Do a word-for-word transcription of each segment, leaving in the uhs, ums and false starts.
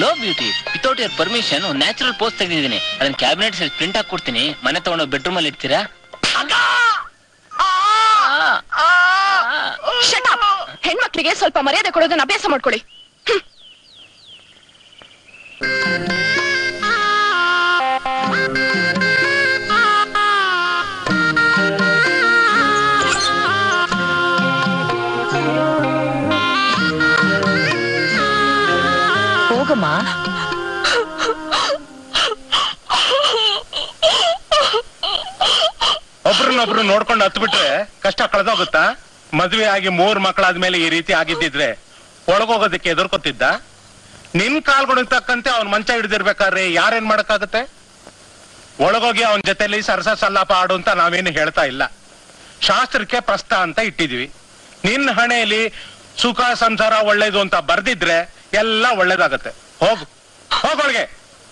Hello beauty, without your permission ಒಂದು natural post ತೆಗೆದಿದ್ದೀನಿ. ಅದನ್ನ ಕ್ಯಾಬಿನೆಟ್ ಅಲ್ಲಿ ಪ್ರಿಂಟ್ ಹಾಕಿ ಕೊಡ್ತೀನಿ. ಮನೆ ತಗೊಂಡು ಬೆಡ್ರೂಮ್ ಅಲ್ಲಿ ಇಡ್ತೀರಾ? ಹೆಣ್ಮಕ್ಳಿಗೆ ಸ್ವಲ್ಪ ಮರ್ಯಾದೆ ಕೊಡೋದನ್ನ ಅಭ್ಯಾಸ ಮಾಡ್ಕೊಳ್ಳಿ. ಹೋಗಮ್ಮ. ಒಬ್ರನ್ನೊಬ್ರು ನೋಡ್ಕೊಂಡು ಹತ್ ಬಿಟ್ರೆ ಕಷ್ಟ ಕಳೆದೋಗುತ್ತಾ? ಮದ್ವೆ ಆಗಿ ಮೂರ್ ಮಕ್ಕಳಾದ್ಮೇಲೆ ಈ ರೀತಿ ಆಗಿದ್ದಿದ್ರೆ ಒಳಗೋಗೋದಕ್ಕೆ ಎದುರ್ಕೊತಿದ್ದ? ನಿನ್ ಕಾಲ್ಗಳಿಗೆ ತಕ್ಕಂತೆ ಅವ್ನ್ ಮಂಚ ಹಿಡಿದಿರ್ಬೇಕಾದ್ರೆ ಯಾರೇನ್ ಮಾಡಕ್ಕಾಗತ್ತೆ? ಒಳಗೋಗಿ ಅವನ್ ಜೊತೆಲಿ ಸರಸ ಸಲ್ಲಾಪ ಆಡು ಅಂತ ನಾವೇನು ಹೇಳ್ತಾ ಇಲ್ಲ. ಶಾಸ್ತ್ರಕ್ಕೆ ಪ್ರಸ್ತ ಅಂತ ಇಟ್ಟಿದೀವಿ. ನಿನ್ ಹಣೆಯಲ್ಲಿ ಸುಖ ಸಂಸಾರ ಒಳ್ಳೇದು ಅಂತ ಬರ್ದಿದ್ರೆ ಎಲ್ಲ ಒಳ್ಳೇದಾಗತ್ತೆ. ಹೋಗು, ಹೋಗೊಳಗೆ.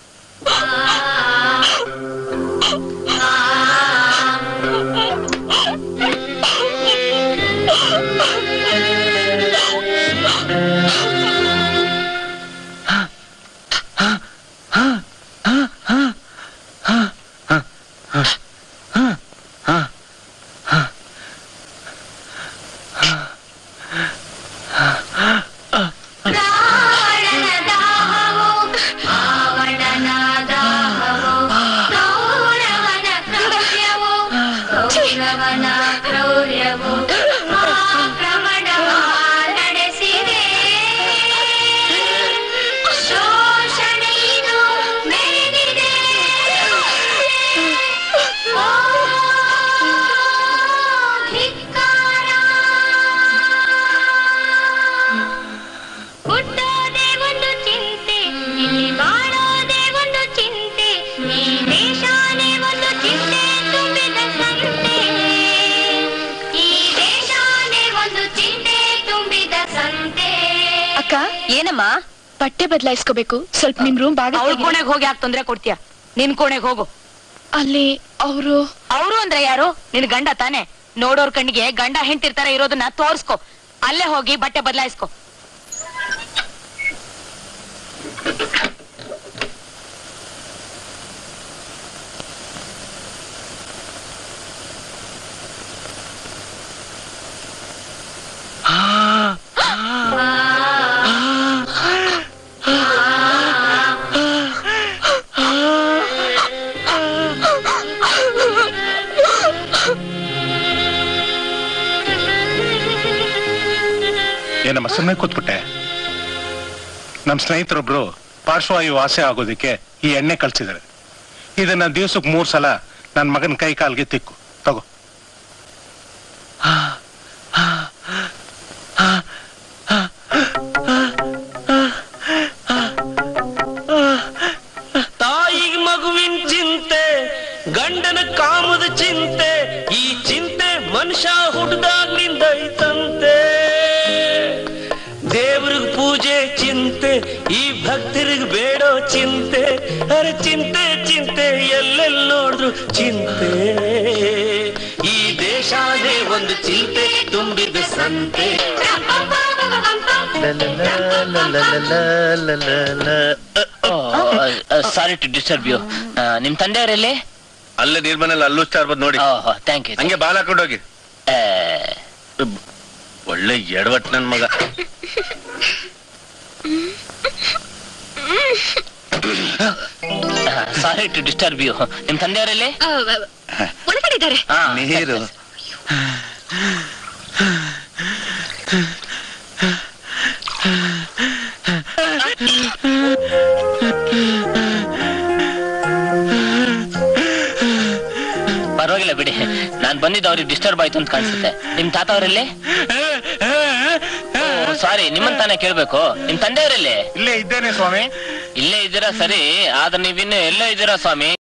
ಏನಮ್ಮ? ಬಟ್ಟೆ ಬದಲಾಯಿಸ್ಕೋಬೇಕು. ಸ್ವಲ್ಪ ನಿಮ್ ರೂಮ್ ಬಾಗ. ಅವ್ರ ಕೋಣೆಗೆ ಹೋಗಿ ಯಾಕೆ ತೊಂದ್ರೆ ಕೊಡ್ತೀಯ? ನಿನ್ ಕೋಣೆಗೆ ಹೋಗು. ಅಲ್ಲಿ ಅವರು ಅವರು ಅಂದ್ರೆ ಯಾರು? ನಿನ್ ಗಂಡ ತಾನೆ? ನೋಡೋರ್ ಕಣ್ಣಿಗೆ ಗಂಡ ಹೆಂಡ್ತಿರ್ತಾರ ಇರೋದನ್ನ ತೋರ್ಸ್ಕೊ. ಅಲ್ಲೇ ಹೋಗಿ ಬಟ್ಟೆ ಬದಲಾಯಿಸ್ಕೊ. ಏನಮ್ಮ ಸುಮ್ಮನೆ ಕೂತ್ಬಿಟ್ಟೆ? ನಮ್ ಸ್ನೇಹಿತರೊಬ್ರು ಪಾರ್ಶ್ವವಾಯು ವಾಸಿ ಆಗೋದಿಕ್ಕೆ ಈ ಎಣ್ಣೆ ಕಳ್ಸಿದ್ದಾರೆ. ಇದನ್ನ ದಿವ್ಸಕ್ ಮೂರ್ ಸಲ ನನ್ ಮಗನ ಕೈ ಕಾಲ್ಗೆ ತಿಕ್ಕು. ತಗೋ. ತಾಯಿಗೆ ಮಗುವಿನ ಚಿಂತೆ, ಗಂಡನ ಕಾಮದ ಚಿಂತೆ, ಈ ಚಿಂತೆ ಮನುಷ್ಯ ಹುಟ್ಟದಾಗ್ಲಿಂದ ಐತಂತೆ. ದೇವ್ರಿಗೆ ಪೂಜೆ ಚಿಂತೆ, ಈ ಭಕ್ತರಿಗೆ ಬೇಡೋ ಚಿಂತೆ. ಅರೆ ಚಿಂತೆ ಚಿಂತೆ ಎಲ್ಲೆಲ್ಲಿ ನೋಡಿದ್ರು ಚಿಂತೆ. ಈ ದೇಶನೇ ಒಂದು ಚಿಂತೆ ತುಂಬಿದ ಸಂತೆ. Sorry to disturb you. ನಿಮ್ ತಂದೆಯವರಲ್ಲಿ? ಅಲ್ಲೇ ನೀರ್ಮನೇಲಿ ಅಲ್ಲೂ ಸ್ಟಾರ್ ಬಂದ್ ನೋಡಿ. Thank you. ಹಂಗೆ ಬಾಲ್ ಹಾಕೊಂಡು ಹೋಗಿ. ಒಳ್ಳೆ ಎಡವಟ್ ನನ್ ಮಗ. Sorry to disturb you. ನಿಮ್ ತಂದೆಯವರಲ್ಲಿ? ಒಳಗಡೆ ಇದ್ದಾರೆ. ನೀರು ಪರವಾಗಿಲ್ಲ ಬಿಡಿ. ನಾನ್ ಬಂದಿದ್ದು ಅವ್ರಿಗೆ ಡಿಸ್ಟರ್ಬ್ ಆಯ್ತು ಅಂತ ಕಾಣಿಸುತ್ತೆ. ನಿಮ್ ತಾತ ಅವರಲ್ಲಿ? ಸಾರಿ, ನಿಮ್ಮನ್ ತಾನೇ ಕೇಳ್ಬೇಕು. ನಿಮ್ ತಂದೆಯವರಲ್ಲಿ? ಇಲ್ಲೇ ಇದ್ದೇನೆ ಸ್ವಾಮಿ. ಇಲ್ಲೇ ಇದ್ದೀರಾ ಸರಿ, ಆದ್ರೆ ನೀವಿನ್ನು ಎಲ್ಲೋ ಇದ್ದೀರಾ ಸ್ವಾಮಿ.